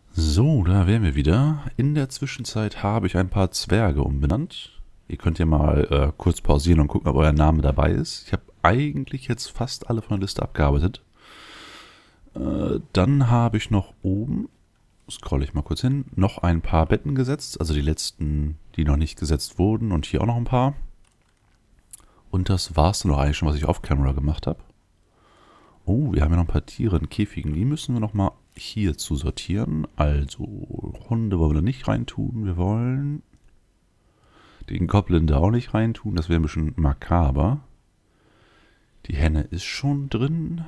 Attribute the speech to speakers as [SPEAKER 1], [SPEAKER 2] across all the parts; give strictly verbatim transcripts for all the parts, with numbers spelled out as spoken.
[SPEAKER 1] So, da wären wir wieder. In der Zwischenzeit habe ich ein paar Zwerge umbenannt. Ihr könnt ja mal äh, kurz pausieren und gucken, ob euer Name dabei ist. Ich habe eigentlich jetzt fast alle von der Liste abgearbeitet. Äh, dann habe ich noch oben, scrolle ich mal kurz hin, noch ein paar Betten gesetzt. Also die letzten, die noch nicht gesetzt wurden. Und hier auch noch ein paar. Und das war es dann auch eigentlich schon, was ich off-camera gemacht habe. Oh, wir haben ja noch ein paar Tiere in Käfigen. Die müssen wir noch mal hier zu sortieren. Also, Hunde wollen wir da nicht reintun. Wir wollen den Goblin da auch nicht reintun. Das wäre ein bisschen makaber. Die Henne ist schon drin.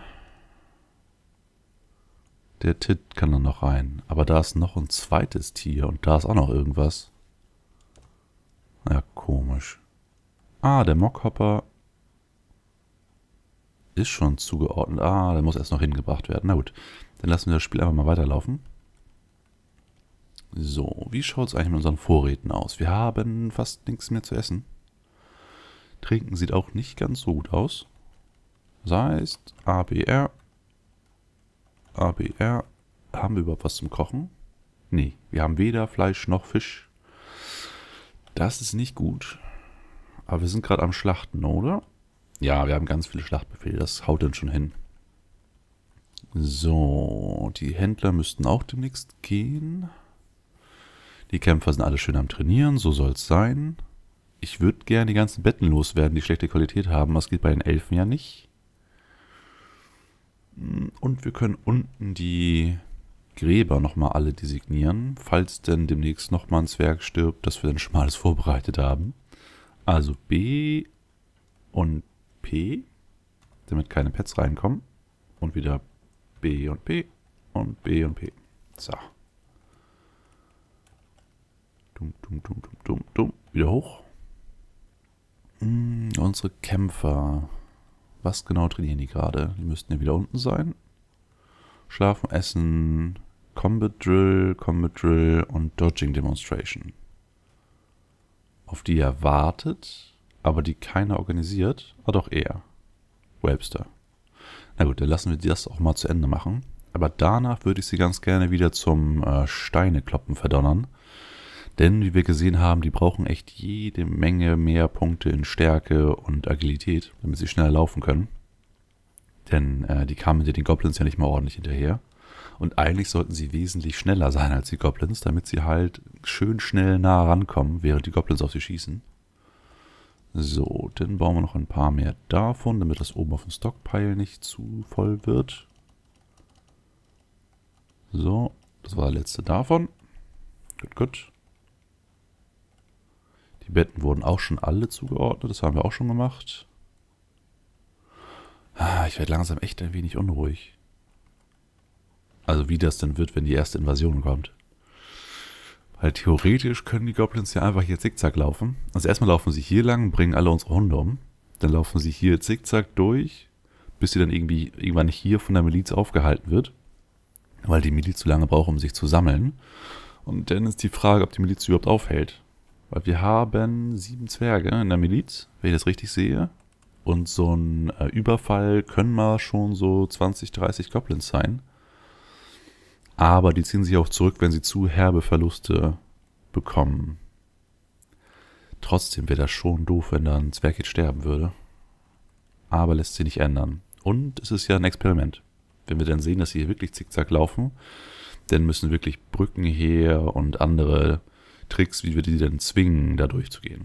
[SPEAKER 1] Der Tit kann dann noch rein. Aber da ist noch ein zweites Tier und da ist auch noch irgendwas. Ja, komisch. Ah, der Mockhopper ist schon zugeordnet. Ah, der muss erst noch hingebracht werden. Na gut, dann lassen wir das Spiel einfach mal weiterlaufen. So, wie schaut es eigentlich mit unseren Vorräten aus? Wir haben fast nichts mehr zu essen. Trinken sieht auch nicht ganz so gut aus. Das heißt, A B R. A B R. Haben wir überhaupt was zum Kochen? Nee, wir haben weder Fleisch noch Fisch. Das ist nicht gut. Aber wir sind gerade am Schlachten, oder? Ja, wir haben ganz viele Schlachtbefehle. Das haut dann schon hin. So, die Händler müssten auch demnächst gehen. Die Kämpfer sind alle schön am Trainieren, so soll es sein. Ich würde gerne die ganzen Betten loswerden, die schlechte Qualität haben. Das geht bei den Elfen ja nicht. Und wir können unten die Gräber nochmal alle designieren, falls denn demnächst nochmal ein Zwerg stirbt, dass wir dann schon mal alles vorbereitet haben. Also B und P, damit keine Pets reinkommen. Und wieder B und P und B und P. So. Dumm, dumm, dumm, dumm, dumm, dumm. Wieder hoch. Hm, unsere Kämpfer. Was genau trainieren die gerade? Die müssten ja wieder unten sein. Schlafen, Essen, Combat Drill, Combat Drill und Dodging Demonstration. Auf die er wartet, aber die keiner organisiert. Ah doch, er. Webster. Na gut, dann lassen wir das auch mal zu Ende machen. Aber danach würde ich sie ganz gerne wieder zum äh, Steinekloppen verdonnern. Denn, wie wir gesehen haben, die brauchen echt jede Menge mehr Punkte in Stärke und Agilität, damit sie schneller laufen können. Denn äh, die kamen mit den Goblins ja nicht mal ordentlich hinterher. Und eigentlich sollten sie wesentlich schneller sein als die Goblins, damit sie halt schön schnell nah rankommen, während die Goblins auf sie schießen. So, dann bauen wir noch ein paar mehr davon, damit das oben auf dem Stockpile nicht zu voll wird. So, das war der letzte davon. Gut, gut. Die Betten wurden auch schon alle zugeordnet, das haben wir auch schon gemacht. Ah, ich werde langsam echt ein wenig unruhig. Also wie das denn wird, wenn die erste Invasion kommt. Weil theoretisch können die Goblins ja einfach hier zickzack laufen. Also erstmal laufen sie hier lang, bringen alle unsere Hunde um. Dann laufen sie hier zickzack durch, bis sie dann irgendwie irgendwann hier von der Miliz aufgehalten wird. Weil die Miliz zu lange braucht, um sich zu sammeln. Und dann ist die Frage, ob die Miliz überhaupt aufhält. Weil wir haben sieben Zwerge in der Miliz, wenn ich das richtig sehe. Und so ein äh, Überfall können mal schon so zwanzig, dreißig Goblins sein. Aber die ziehen sich auch zurück, wenn sie zu herbe Verluste bekommen. Trotzdem wäre das schon doof, wenn da ein Zwerg jetzt sterben würde. Aber lässt sich nicht ändern. Und es ist ja ein Experiment. Wenn wir dann sehen, dass sie hier wirklich zickzack laufen, dann müssen wirklich Brücken her und andere Tricks, wie wir die dann zwingen, da durchzugehen.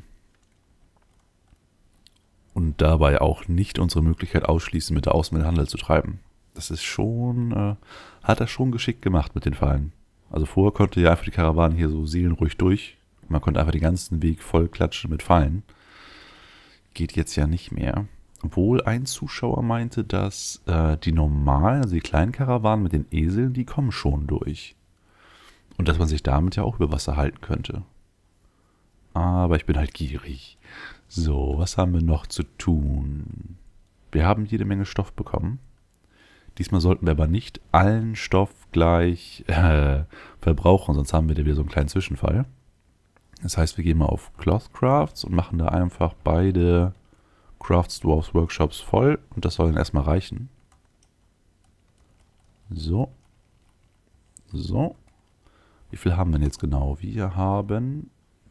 [SPEAKER 1] Und dabei auch nicht unsere Möglichkeit ausschließen, mit der Außenhandel zu treiben. Das ist schon, äh, hat er schon geschickt gemacht mit den Fallen. Also vorher konnte ja einfach die Karawane hier so seelenruhig durch. Man konnte einfach den ganzen Weg voll klatschen mit Fallen. Geht jetzt ja nicht mehr. Obwohl ein Zuschauer meinte, dass äh, die normalen, also die kleinen Karawanen mit den Eseln, die kommen schon durch. Und dass man sich damit ja auch über Wasser halten könnte. Aber ich bin halt gierig. So, was haben wir noch zu tun? Wir haben jede Menge Stoff bekommen. Diesmal sollten wir aber nicht allen Stoff gleich äh, verbrauchen, sonst haben wir da wieder so einen kleinen Zwischenfall. Das heißt, wir gehen mal auf Cloth Crafts und machen da einfach beide Crafts Dwarfs Workshops voll. Und das soll dann erstmal reichen. So. So. Wie viel haben wir denn jetzt genau? Wir haben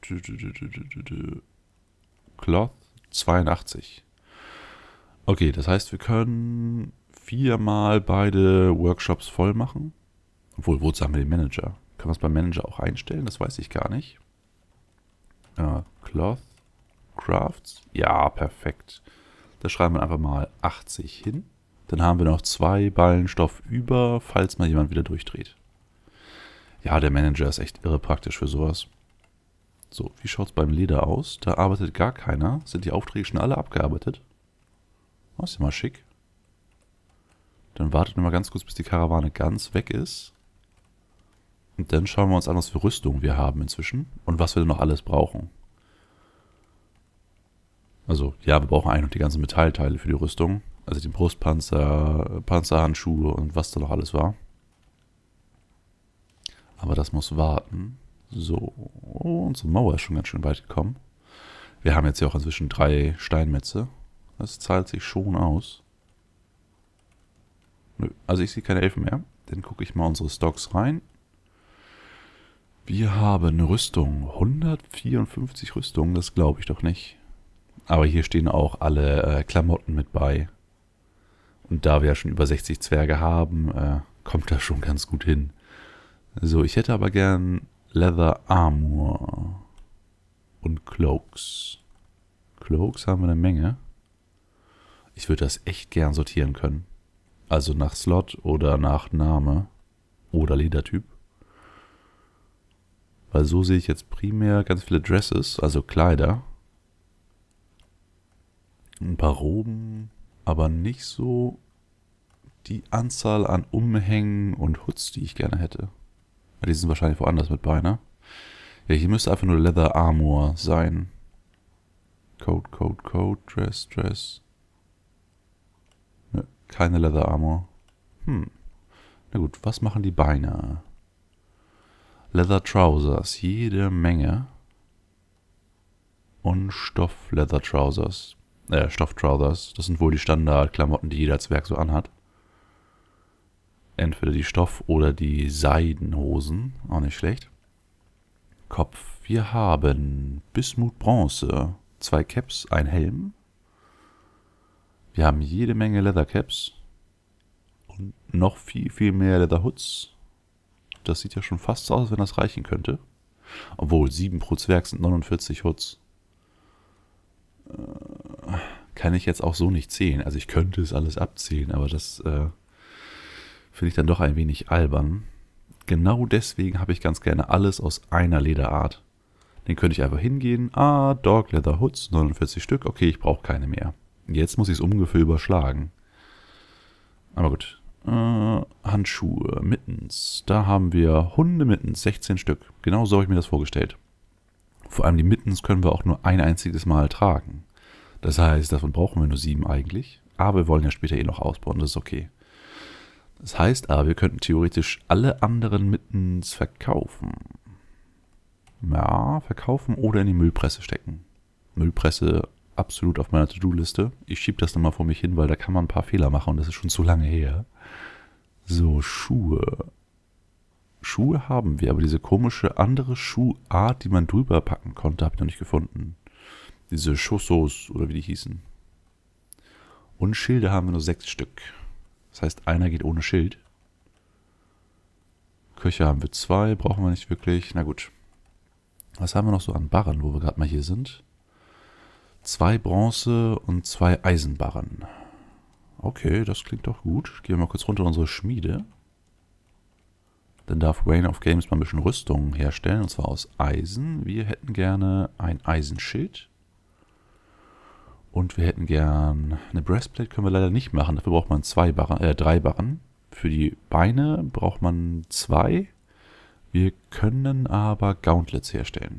[SPEAKER 1] Cloth zweiundachtzig. Okay, das heißt, wir können viermal beide Workshops voll machen. Obwohl, wozu haben wir den Manager? Können wir es beim Manager auch einstellen? Das weiß ich gar nicht. Äh, Cloth Crafts. Ja, perfekt. Da schreiben wir einfach mal achtzig hin. Dann haben wir noch zwei Ballen Stoff über, falls mal jemand wieder durchdreht. Ja, der Manager ist echt irre praktisch für sowas. So, wie schaut es beim Leder aus? Da arbeitet gar keiner. Sind die Aufträge schon alle abgearbeitet? Das ist ja mal schick. Dann wartet wir mal ganz kurz, bis die Karawane ganz weg ist. Und dann schauen wir uns an, was für Rüstung wir haben inzwischen. Und was wir denn noch alles brauchen. Also, ja, wir brauchen eigentlich noch die ganzen Metallteile für die Rüstung. Also den Brustpanzer, Panzerhandschuhe und was da noch alles war. Aber das muss warten. So, oh, unsere Mauer ist schon ganz schön weit gekommen. Wir haben jetzt ja auch inzwischen drei Steinmetze. Das zahlt sich schon aus. Nö, also ich sehe keine Elfen mehr. Dann gucke ich mal unsere Stocks rein. Wir haben eine Rüstung. hundertvierundfünfzig Rüstungen, das glaube ich doch nicht. Aber hier stehen auch alle äh, Klamotten mit bei. Und da wir ja schon über sechzig Zwerge haben, äh, kommt das schon ganz gut hin. So, ich hätte aber gern Leather Armor und Cloaks. Cloaks haben wir eine Menge. Ich würde das echt gern sortieren können. Also nach Slot oder nach Name oder Ledertyp. Weil so sehe ich jetzt primär ganz viele Dresses, also Kleider. Ein paar Roben, aber nicht so die Anzahl an Umhängen und Hoods, die ich gerne hätte. Die sind wahrscheinlich woanders mit bei, ne? Ja, hier müsste einfach nur Leather Armor sein. Coat, Coat, Coat, Dress, Dress. Ne, keine Leather Armor. Hm. Na gut, was machen die Beine? Leather Trousers, jede Menge. Und Stoff Leather Trousers. Äh, Stoff Trousers. Das sind wohl die Standardklamotten, die jeder Zwerg so anhat. Entweder die Stoff- oder die Seidenhosen. Auch nicht schlecht. Kopf. Wir haben Bismut Bronze. Zwei Caps, ein Helm. Wir haben jede Menge Leather Caps. Und noch viel, viel mehr Leather Hoods. Das sieht ja schon fast so aus, wenn das reichen könnte. Obwohl, sieben pro Zwerg sind neunundvierzig Hoods. Äh, kann ich jetzt auch so nicht zählen. Also ich könnte es alles abzählen, aber das äh, finde ich dann doch ein wenig albern. Genau deswegen habe ich ganz gerne alles aus einer Lederart. Den könnte ich einfach hingehen. Ah, Dog Leather Hoods, neunundvierzig Stück. Okay, ich brauche keine mehr. Jetzt muss ich es ungefähr überschlagen. Aber gut. Äh, Handschuhe, Mittens. Da haben wir Hundemittens, sechzehn Stück. Genau so habe ich mir das vorgestellt. Vor allem die Mittens können wir auch nur ein einziges Mal tragen. Das heißt, davon brauchen wir nur sieben eigentlich. Aber wir wollen ja später eh noch ausbauen, das ist okay. Das heißt aber, wir könnten theoretisch alle anderen Mittens verkaufen. Ja, verkaufen oder in die Müllpresse stecken. Müllpresse absolut auf meiner To-Do-Liste. Ich schiebe das nochmal vor mich hin, weil da kann man ein paar Fehler machen und das ist schon zu lange her. So, Schuhe. Schuhe haben wir, aber diese komische andere Schuhart, die man drüber packen konnte, habe ich noch nicht gefunden. Diese Chaussos oder wie die hießen. Und Schilde haben wir nur sechs Stück. Das heißt, einer geht ohne Schild. Köche haben wir zwei, brauchen wir nicht wirklich. Na gut. Was haben wir noch so an Barren, wo wir gerade mal hier sind? Zwei Bronze und zwei Eisenbarren. Okay, das klingt doch gut. Gehen wir mal kurz runter in unsere Schmiede. Dann darf Reign of Games mal ein bisschen Rüstung herstellen, und zwar aus Eisen. Wir hätten gerne ein Eisenschild. Und wir hätten gern eine Breastplate, können wir leider nicht machen. Dafür braucht man zwei Barren, äh, drei Barren. Für die Beine braucht man zwei. Wir können aber Gauntlets herstellen.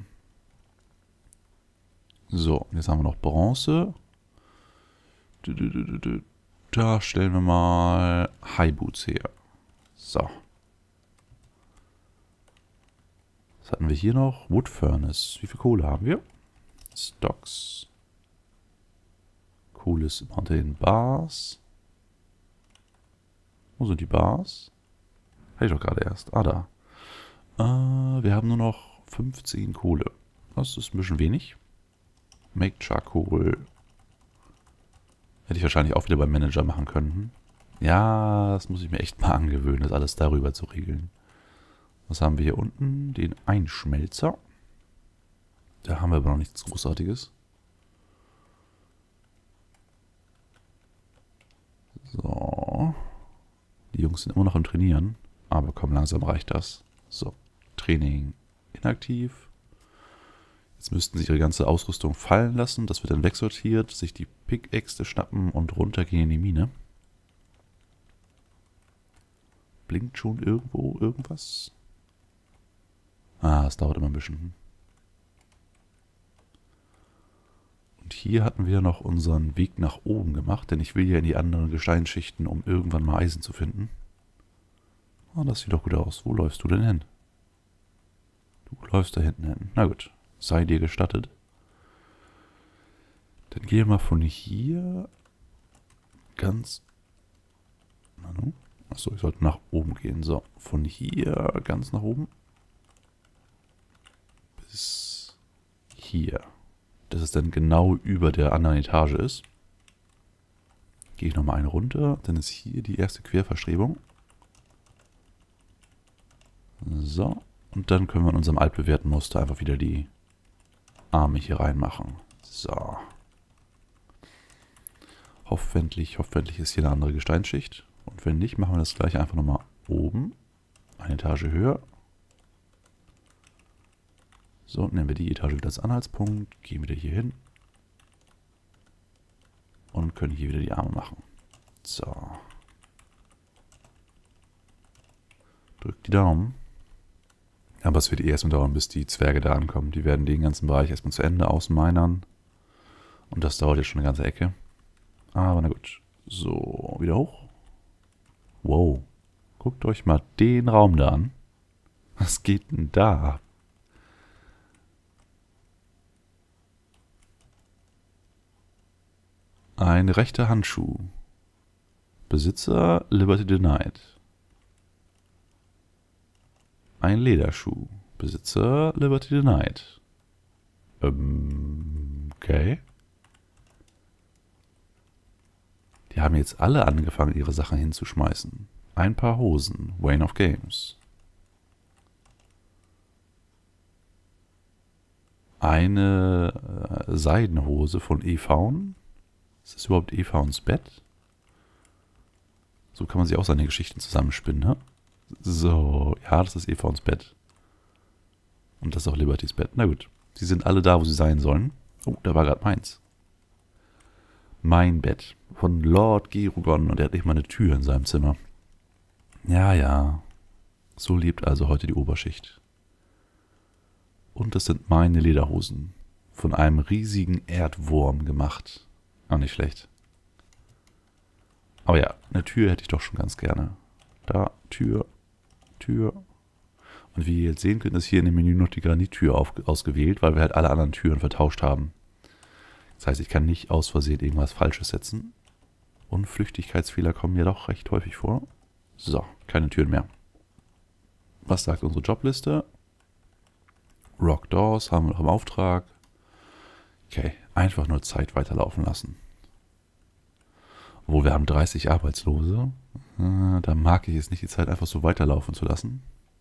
[SPEAKER 1] So, jetzt haben wir noch Bronze. Da stellen wir mal High Boots her. So. Was hatten wir hier noch? Wood Furnace. Wie viel Kohle haben wir? Stocks. Kohle ist unter den Bars. Wo sind die Bars? Habe ich doch gerade erst. Ah, da. Äh, wir haben nur noch fünfzehn Kohle. Das ist ein bisschen wenig. Make Charcoal. Hätte ich wahrscheinlich auch wieder beim Manager machen können. Ja, das muss ich mir echt mal angewöhnen, das alles darüber zu regeln. Was haben wir hier unten? Den Einschmelzer. Da haben wir aber noch nichts Großartiges. So. Die Jungs sind immer noch am Trainieren. Aber komm, langsam reicht das. So. Training inaktiv. Jetzt müssten sie ihre ganze Ausrüstung fallen lassen. Das wird dann wegsortiert. Sich die Pickaxe schnappen und runtergehen in die Mine. Blinkt schon irgendwo irgendwas? Ah, es dauert immer ein bisschen. Und hier hatten wir noch unseren Weg nach oben gemacht, denn ich will ja in die anderen Gesteinsschichten, um irgendwann mal Eisen zu finden. Ah, das sieht doch gut aus. Wo läufst du denn hin? Du läufst da hinten hin. Na gut, sei dir gestattet. Dann gehen wir mal von hier ganz... Na nun. Achso, ich sollte nach oben gehen. So, von hier ganz nach oben. Bis hier. Dass es dann genau über der anderen Etage ist. Gehe ich nochmal eine runter. Dann ist hier die erste Querverstrebung. So. Und dann können wir in unserem altbewährten Muster einfach wieder die Arme hier reinmachen. So. Hoffentlich, hoffentlich ist hier eine andere Gesteinsschicht. Und wenn nicht, machen wir das gleiche einfach nochmal oben. Eine Etage höher. So, nehmen wir die Etage wieder als Anhaltspunkt. Gehen wieder hier hin. Und können hier wieder die Arme machen. So. Drückt die Daumen. Aber es wird eh erstmal dauern, bis die Zwerge da ankommen. Die werden den ganzen Bereich erstmal zu Ende ausminern. Und das dauert jetzt schon eine ganze Ecke. Aber na gut. So, wieder hoch. Wow. Guckt euch mal den Raum da an. Was geht denn da ab? Ein rechter Handschuh. Besitzer Liberty Denied. Ein Lederschuh. Besitzer Liberty Denied. Ähm, okay. Die haben jetzt alle angefangen, ihre Sachen hinzuschmeißen. Ein paar Hosen. Wayne of Games. Eine äh, Seidenhose von Efaun. Ist das überhaupt Efauns Bett? So kann man sich auch seine Geschichten zusammenspinnen, ne? So, ja, das ist Efauns Bett. Und das ist auch Libertys Bett. Na gut, sie sind alle da, wo sie sein sollen. Oh, da war gerade meins. Mein Bett von Lord Gerugon und er hat nicht mal eine Tür in seinem Zimmer. Ja, ja. So lebt also heute die Oberschicht. Und das sind meine Lederhosen. Von einem riesigen Erdwurm gemacht. Auch nicht schlecht. Aber ja, eine Tür hätte ich doch schon ganz gerne. Da, Tür, Tür. Und wie ihr jetzt sehen könnt, ist hier in dem Menü noch die Granittür auf, ausgewählt, weil wir halt alle anderen Türen vertauscht haben. Das heißt, ich kann nicht aus Versehen irgendwas Falsches setzen. Und Flüchtigkeitsfehler kommen ja doch recht häufig vor. So, keine Türen mehr. Was sagt unsere Jobliste? Rock Doors haben wir noch im Auftrag. Okay, einfach nur Zeit weiterlaufen lassen. Obwohl wir haben dreißig Arbeitslose. Äh, da mag ich es nicht, die Zeit einfach so weiterlaufen zu lassen.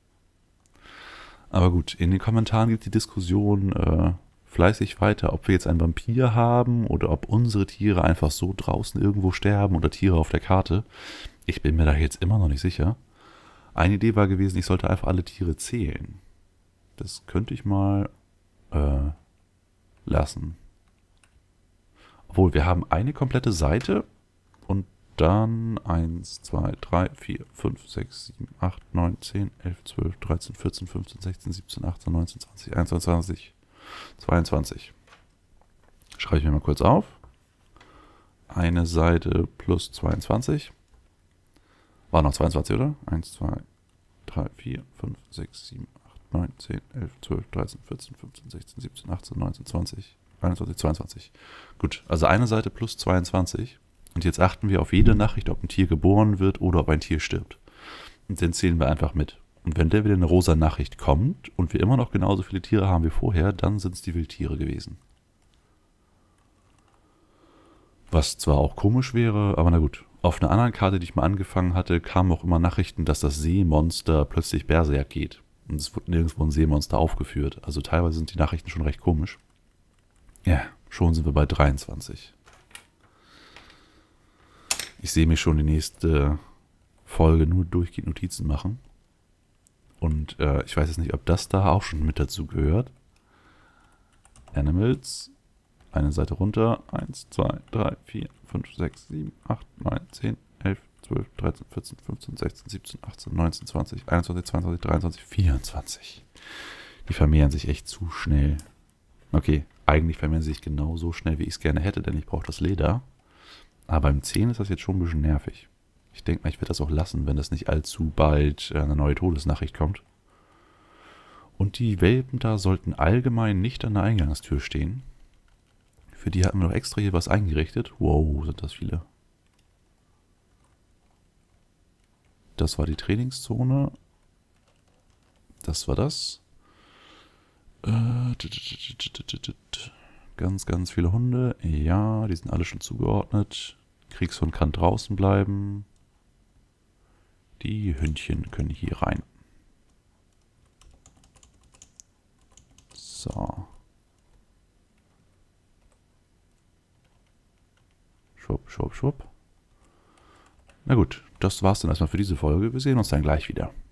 [SPEAKER 1] Aber gut, in den Kommentaren gibt die Diskussion äh, fleißig weiter, ob wir jetzt einen Vampir haben oder ob unsere Tiere einfach so draußen irgendwo sterben oder Tiere auf der Karte. Ich bin mir da jetzt immer noch nicht sicher. Eine Idee war gewesen, ich sollte einfach alle Tiere zählen. Das könnte ich mal äh, lassen. Obwohl, wir haben eine komplette Seite und dann eins, zwei, drei, vier, fünf, sechs, sieben, acht, neun, zehn, elf, zwölf, dreizehn, vierzehn, fünfzehn, sechzehn, siebzehn, achtzehn, neunzehn, zwanzig, einundzwanzig, zwanzig, zweiundzwanzig. Schreibe ich mir mal kurz auf. Eine Seite plus zweiundzwanzig. War noch zweiundzwanzig, oder? eins, zwei, drei, vier, fünf, sechs, sieben, acht, neun, zehn, elf, zwölf, dreizehn, vierzehn, fünfzehn, sechzehn, siebzehn, achtzehn, neunzehn, zwanzig, einundzwanzig, zweiundzwanzig. Gut, also eine Seite plus zweiundzwanzig. Und jetzt achten wir auf jede Nachricht, ob ein Tier geboren wird oder ob ein Tier stirbt. Und dann zählen wir einfach mit. Und wenn der wieder eine rosa Nachricht kommt und wir immer noch genauso viele Tiere haben wie vorher, dann sind es die Wildtiere gewesen. Was zwar auch komisch wäre, aber na gut. Auf einer anderen Karte, die ich mal angefangen hatte, kamen auch immer Nachrichten, dass das Seemonster plötzlich Berserk geht. Und es wurde nirgendwo ein Seemonster aufgeführt. Also teilweise sind die Nachrichten schon recht komisch. Ja, schon sind wir bei dreiundzwanzig. Ich sehe mich schon die nächste Folge nur durchgehend Notizen machen. Und äh, ich weiß jetzt nicht, ob das da auch schon mit dazu gehört. Animals. Eine Seite runter. eins, zwei, drei, vier, fünf, sechs, sieben, acht, neun, zehn, elf, zwölf, dreizehn, vierzehn, fünfzehn, sechzehn, siebzehn, achtzehn, neunzehn, zwanzig, einundzwanzig, zweiundzwanzig, dreiundzwanzig, vierundzwanzig. Die vermehren sich echt zu schnell. Okay, eigentlich vermehren sie sich genau so schnell, wie ich es gerne hätte, denn ich brauche das Leder. Aber beim zehn ist das jetzt schon ein bisschen nervig. Ich denke mal, ich werde das auch lassen, wenn das nicht allzu bald eine neue Todesnachricht kommt. Und die Welpen da sollten allgemein nicht an der Eingangstür stehen. Für die hatten wir noch extra hier was eingerichtet. Wow, sind das viele. Das war die Trainingszone. Das war das. Ganz, ganz viele Hunde. Ja, die sind alle schon zugeordnet. Kriegshund kann draußen bleiben. Die Hündchen können hier rein. So. Schwupp, schwupp, schwupp. Na gut, das war's dann erstmal für diese Folge. Wir sehen uns dann gleich wieder.